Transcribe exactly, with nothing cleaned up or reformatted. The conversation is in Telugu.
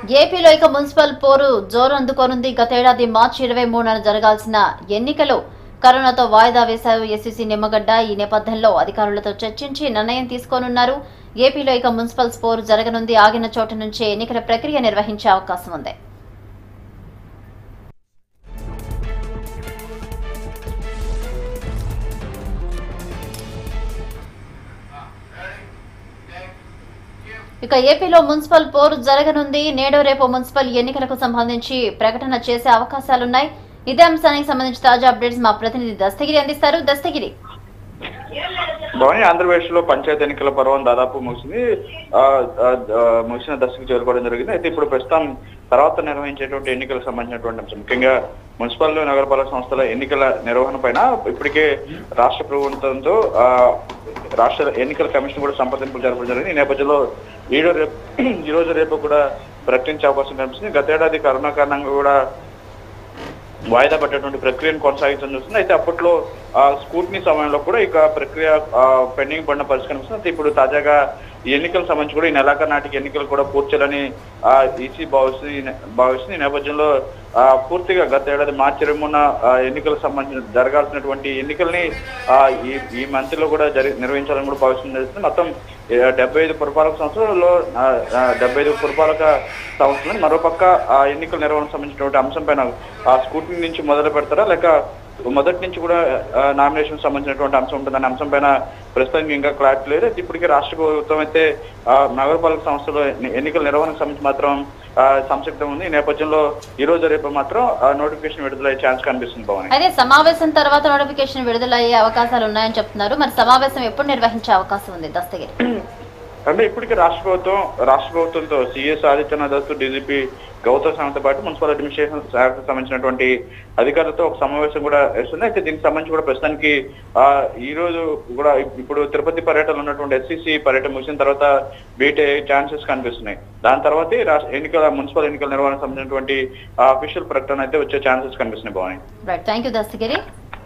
ఏపీలో ఇక మున్సిపల్ పోరు జోరు అందుకోనుంది. గతేడాది మార్చి ఇరవై మూడున జరగాల్సిన ఎన్నికలు కరోనాతో వాయిదా వేశారు ఎస్సీసీ నిమ్మగడ్డ. ఈ నేపథ్యంలో అధికారులతో చర్చించి నిర్ణయం తీసుకోనున్నారు. ఏపీలో ఇక మున్సిపల్ పోరు జరగనుంది. ఆగిన చోట నుంచే ఎన్నికల ప్రక్రియ నిర్వహించే అవకాశం ఉంది. ఇక ఏపీలో మున్సిపల్ పోరు జరగనుంది. నేడు రేపు మున్సిపల్ ఎన్నికలకు సంబంధించి ప్రకటన చేసే అవకాశాలున్నాయి. ఇదే అంశానికి సంబంధించి తాజా అప్డేట్స్ మా ప్రతినిధి దస్తగిరి అందిస్తారు. దస్తగిరి, భవని ఆంధ్రప్రదేశ్ లో పంచాయతీ ఎన్నికల పర్వం దాదాపు ముగిసింది. ముగిసిన దశకు చేరుకోవడం జరిగింది. అయితే ఇప్పుడు ప్రస్తుతం తర్వాత నిర్వహించేటువంటి ఎన్నికలకు సంబంధించినటువంటి అంశం, ముఖ్యంగా మున్సిపల్ నగరపాలక సంస్థల ఎన్నికల నిర్వహణ పైన ఇప్పటికే రాష్ట్ర ప్రభుత్వంతో ఆ రాష్ట్ర ఎన్నికల కమిషన్ కూడా సంప్రదింపులు జరపడం జరిగింది. ఈ నేపథ్యంలో ఈడో రేపు ఈ రోజు రేపు కూడా ప్రకటించే అవకాశం కనిపిస్తుంది. గతేడాది కరోనా కారణంగా కూడా వాయిదా పడ్డటువంటి ప్రక్రియను కొనసాగించడం చూస్తుంది. అయితే అప్పట్లో ఆ స్కూట్నీ సమయంలో కూడా ఇక ప్రక్రియ పెండింగ్ పడిన పరిస్థితి కనిపిస్తుంది. అయితే ఇప్పుడు తాజాగా ఈ ఎన్నికలకు సంబంధించి కూడా ఈ నెలాఖరు నాటికి ఎన్నికలు కూడా పూర్తి చేయాలని ఆ ఈసీ భావిస్తుంది భావిస్తుంది ఈ నేపథ్యంలో ఆ పూర్తిగా గత ఏడాది మార్చి ఇరవై మూడున ఎన్నికలకు సంబంధించిన జరగాల్సినటువంటి ఎన్నికల్ని ఆ ఈ ఈ మంత్ లో కూడా జరి నిర్వహించాలని కూడా భావిస్తుంది. మొత్తం డెబ్బై ఐదు పురపాలక సంస్థలలో డెబ్బై ఐదు పురపాలక సంస్థలు మరోపక్క ఆ ఎన్నికల నిర్వహణకు సంబంధించినటువంటి అంశం పైన ఆ స్కూటీ నుంచి మొదలు పెడతారా, లేక మొదటి నుంచి కూడా నామినేషన్ సంబంధించినటువంటి అంశం ఉంటుందనే అంశం పైన ప్రస్తుతానికి ఇంకా క్లారిటీ లేదు. ఇప్పటికే రాష్ట్ర ప్రభుత్వం అయితే ఆ నగరపాలక సంస్థలో ఎన్నికల నిర్వహణకు సంబంధించి మాత్రం సంసిగ్ధం ఉంది. ఈ నేపథ్యంలో ఈ రోజు రేపు మాత్రం నోటిఫికేషన్ విడుదలయ్యే ఛాన్స్ కనిపిస్తుంది. భవన్, అయితే సమావేశం తర్వాత నోటిఫికేషన్ విడుదలయ్యే అవకాశాలు ఉన్నాయని చెప్తున్నారు. మరి సమావేశం ఎప్పుడు నిర్వహించే అవకాశం ఉంది దస్తగిరి? అంటే ఇప్పటికే రాష్ట్ర ప్రభుత్వం రాష్ట్ర ప్రభుత్వంతో సిఎస్ ఆదిత్యనాథ్, డీజీపీ గౌతమ్ సవాంగ్తో పాటు మున్సిపల్ అడ్మినిస్ట్రేషన్ శాఖకు సంబంధించినటువంటి అధికారులతో ఒక సమావేశం కూడా వేస్తుంది. అయితే దీనికి సంబంధించి కూడా ప్రస్తుతానికి ఆ ఈ రోజు కూడా ఇప్పుడు తిరుపతి పర్యటనలో ఉన్నటువంటి ఎస్సీసీ పర్యటన ముగిసిన తర్వాత బీటే ఛాన్సెస్ కనిపిస్తున్నాయి. దాని తర్వాత రాష్ట్ర ఎన్నికల మున్సిపల్ ఎన్నికల నిర్వహణకు సంబంధించినటువంటి అఫీషియల్ ప్రకటన అయితే వచ్చే ఛాన్సెస్ కనిపిస్తున్నాయి. బాగున్నాయి. Right, thank you Dastagiri.